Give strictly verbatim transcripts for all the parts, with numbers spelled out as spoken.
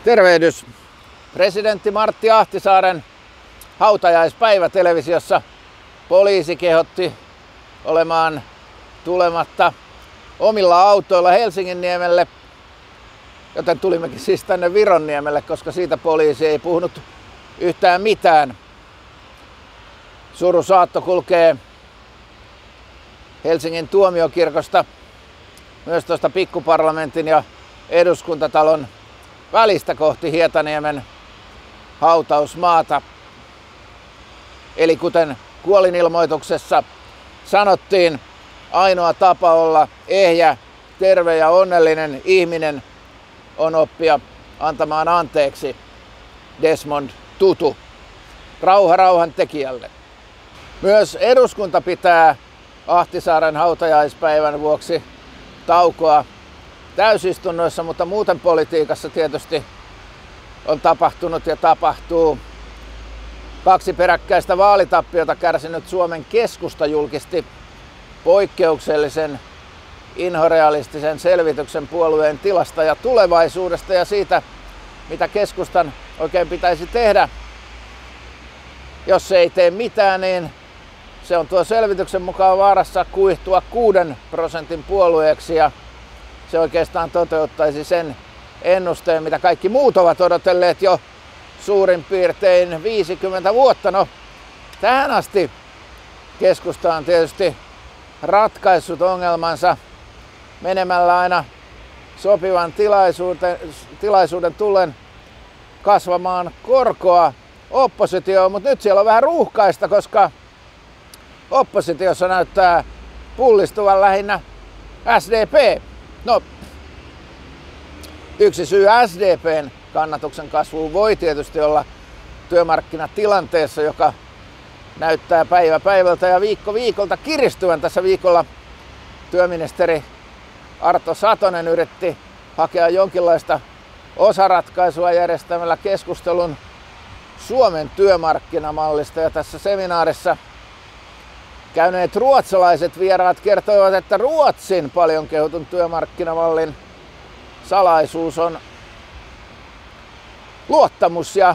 Tervehdys! Presidentti Martti Ahtisaaren hautajaispäivä televisiossa. Poliisi kehotti olemaan tulematta omilla autoilla Helsinginniemelle, joten tulimmekin siis tänne Vironniemelle, koska siitä poliisi ei puhunut yhtään mitään. Surusaatto kulkee Helsingin tuomiokirkosta myös tuosta Pikkuparlamentin ja Eduskuntatalon välistä kohti Hietaniemen hautausmaata. Eli kuten kuolinilmoituksessa sanottiin, ainoa tapa olla ehjä, terve ja onnellinen ihminen on oppia antamaan anteeksi. Desmond Tutu. Rauha rauhan tekijälle. Myös eduskunta pitää Ahtisaaren hautajaispäivän vuoksi taukoa täysistunnoissa, mutta muuten politiikassa tietysti on tapahtunut ja tapahtuu. Kaksi peräkkäistä vaalitappiota kärsinyt Suomen Keskusta julkisti poikkeuksellisen inhorealistisen selvityksen puolueen tilasta ja tulevaisuudesta ja siitä, mitä keskustan oikein pitäisi tehdä. Jos se ei tee mitään, niin se on tuo selvityksen mukaan vaarassa kuihtua kuuden prosentin puolueeksi ja se oikeastaan toteuttaisi sen ennusteen, mitä kaikki muut ovat odotelleet jo suurin piirtein viisikymmentä vuotta. No, tähän asti keskusta on tietysti ratkaissut ongelmansa menemällä aina sopivan tilaisuuden, tilaisuuden tullen kasvamaan korkoa oppositioon, mutta nyt siellä on vähän ruuhkaista, koska oppositiossa näyttää pullistuvan lähinnä S D P. No, yksi syy S D P:n kannatuksen kasvuun voi tietysti olla työmarkkinatilanteessa, joka näyttää päivä päivältä ja viikko viikolta kiristyvän. Tässä viikolla työministeri Arto Satonen yritti hakea jonkinlaista osaratkaisua järjestämällä keskustelun Suomen työmarkkinamallista. Ja tässä seminaarissa käyneet ruotsalaiset vieraat kertoivat, että Ruotsin paljon kehutun työmarkkinamallin salaisuus on luottamus ja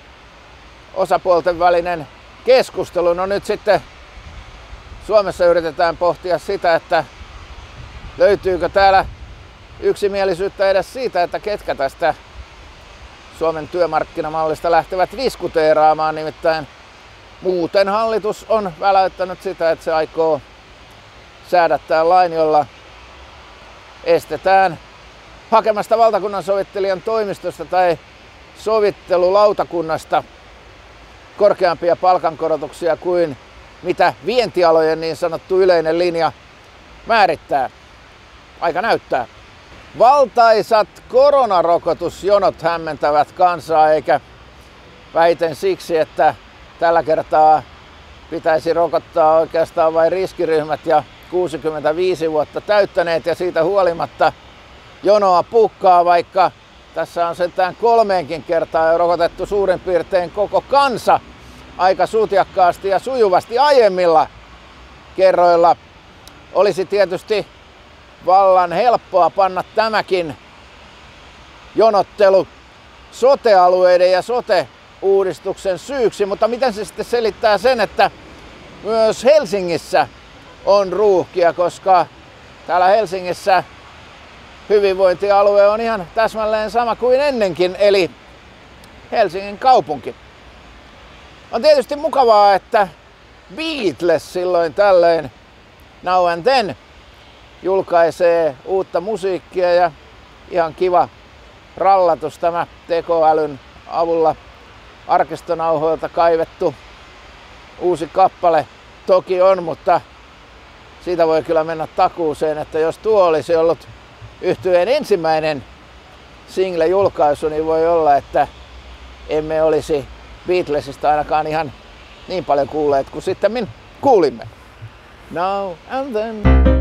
osapuolten välinen keskustelu. No nyt sitten Suomessa yritetään pohtia sitä, että löytyykö täällä yksimielisyyttä edes siitä, että ketkä tästä Suomen työmarkkinamallista lähtevät diskuteeraamaan. Nimittäin muuten hallitus on väläyttänyt sitä, että se aikoo säädättää lain, jolla estetään hakemasta valtakunnan sovittelijan toimistosta tai sovittelulautakunnasta korkeampia palkankorotuksia kuin mitä vientialojen niin sanottu yleinen linja määrittää. Aika näyttää. Valtaisat koronarokotusjonot hämmentävät kansaa, eikä väiten siksi, että tällä kertaa pitäisi rokottaa oikeastaan vain riskiryhmät ja kuusikymmentäviisi vuotta täyttäneet ja siitä huolimatta jonoa pukkaa, vaikka tässä on sentään kolmeenkin kertaa rokotettu suurin piirtein koko kansa aika sutjakkaasti ja sujuvasti aiemmilla kerroilla. Olisi tietysti vallan helppoa panna tämäkin jonottelu sote-alueiden ja sote-uudistuksen syyksi, mutta miten se sitten selittää sen, että myös Helsingissä on ruuhkia, koska täällä Helsingissä hyvinvointialue on ihan täsmälleen sama kuin ennenkin, eli Helsingin kaupunki. On tietysti mukavaa, että Beatles silloin tällöin now and then julkaisee uutta musiikkia ja ihan kiva rallatus tämä tekoälyn avulla arkistonauhoilta kaivettu uusi kappale toki on, mutta siitä voi kyllä mennä takuuseen, että jos tuo olisi ollut yhtyeen ensimmäinen single-julkaisu, niin voi olla, että emme olisi Beatlesista ainakaan ihan niin paljon kuulleet kuin sitten kuulimme. Now and then.